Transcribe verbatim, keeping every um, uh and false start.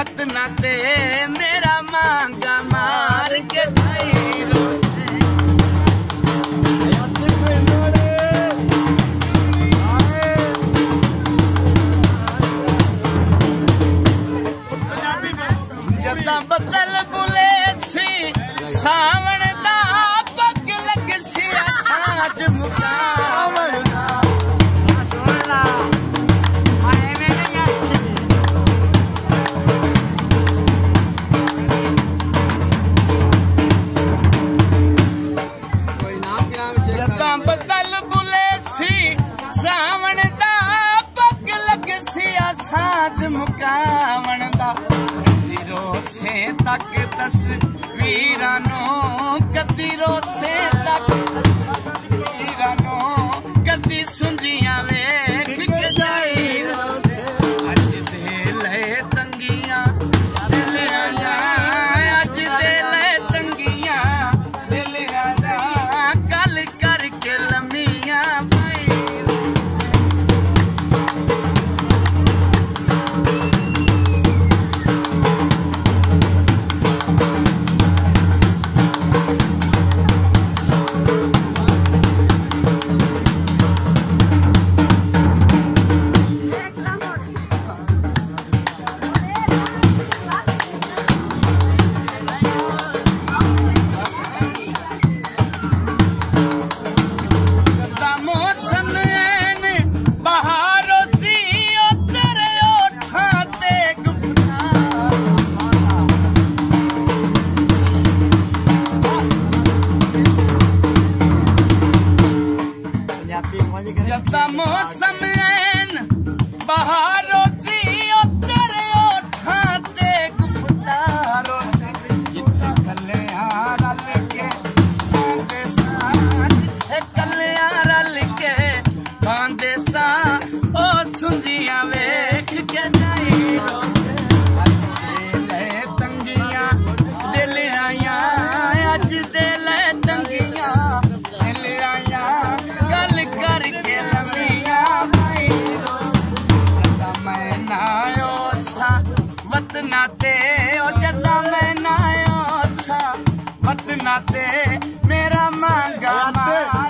वतना ते मेरा मांगा मार के ढाई रोते जदा बदल बुले सी सावण दा पग लग सी साज मुकावण दा सोला आए मेरे अखी कोई नाम नाम से जदा बदल बुले सी सावण दा पग लग सी साज मुकावण दा रोसे तक तस्वीरानो कदी रोसे तक तस्वीरानो कदी सुंजिया वेख के जाई रोसे अज दे ले तंगियां दिल आया अज दे ले तंगियां दिल आया गल करके लमियां जदा मौसम ऐन बहारों सी तेरे ओठां ते गुफ्तारों से जिथे कलियां रल के बांदे सां जिथे कलियां रल के बांदे सां ओ सुंजियां वेख के जाई ले तंगियां दिल आया अज दे ले तंगियां दिल आया गल करके वतना ते ओ जदा मैं नायो सा वतना ते मेरा मांगा मार